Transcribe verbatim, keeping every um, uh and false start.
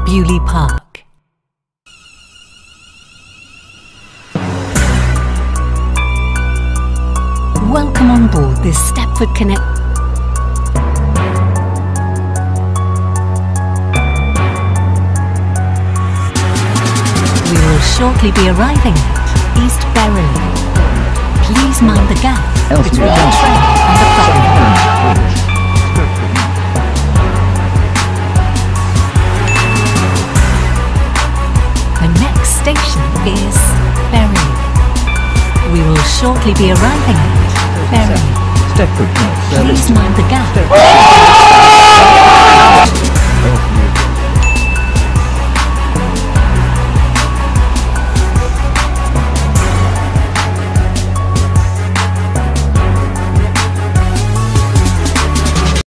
Beaulieu Park. Welcome on board this Stepford Connect. We will shortly be arriving at East Berrily. Please mind the gap between the train and the platform. The next station is Berrily. We will shortly be arriving at Berrily. Please mind the gap.